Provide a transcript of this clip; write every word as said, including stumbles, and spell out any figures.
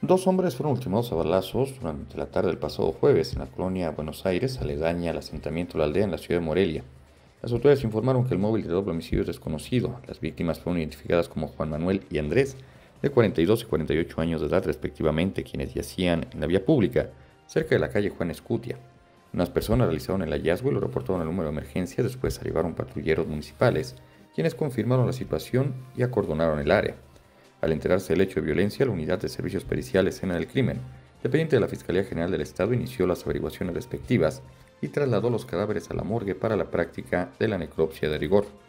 Dos hombres fueron ultimados a balazos durante la tarde del pasado jueves en la colonia Buenos Aires, aledaña al asentamiento La Aldea en la ciudad de Morelia. Las autoridades informaron que el móvil de doble homicidio es desconocido. Las víctimas fueron identificadas como Juan Manuel y Andrés, de cuarenta y dos y cuarenta y ocho años de edad respectivamente, quienes yacían en la vía pública, cerca de la calle Juan Escutia. Unas personas realizaron el hallazgo y lo reportaron al número de emergencia. Después arribaron patrulleros municipales, quienes confirmaron la situación y acordonaron el área. Al enterarse del hecho de violencia, la Unidad de Servicios Periciales Escena del Crimen, dependiente de la Fiscalía General del Estado, inició las averiguaciones respectivas y trasladó los cadáveres a la morgue para la práctica de la necropsia de rigor.